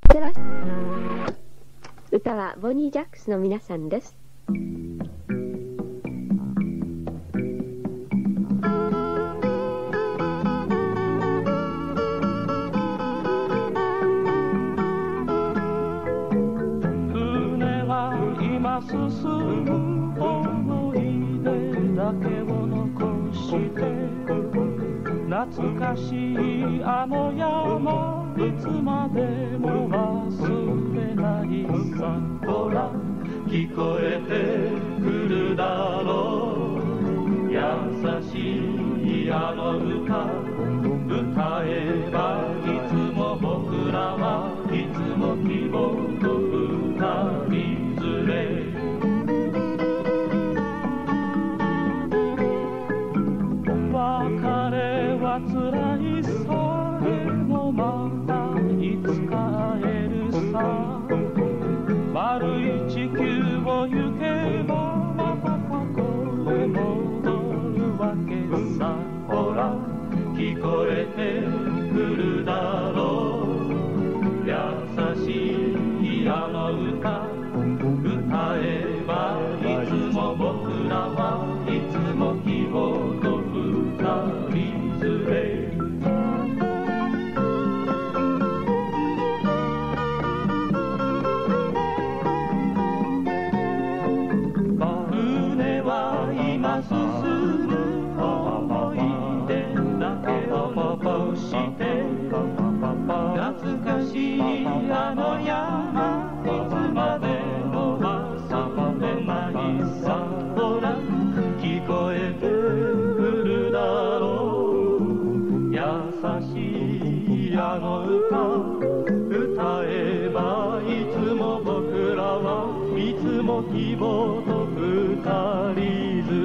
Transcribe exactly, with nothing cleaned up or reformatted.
てらっ歌はボニー・ジャックスの皆さんです。 船は今進む思い出だけを残して懐かしいあの山いつまでも忘れないさ。ほら聞こえてくるだろう優しいあの歌歌えばいつも僕らはいつも希望と二人連れ辛いさでもまたいつか会えるさ。丸い地球を行けばまた過去へ戻るわけさ。ほら聞こえてくるだろう優しいあの歌歌えばいつも僕らはいつも希望と二人船は今進む思い出だけを残して懐かしいあの山いつまでも忘れないさ。ほら聞こえてくるだろう優しいあの歌歌えばいつも僕らはいつも希望と二人ず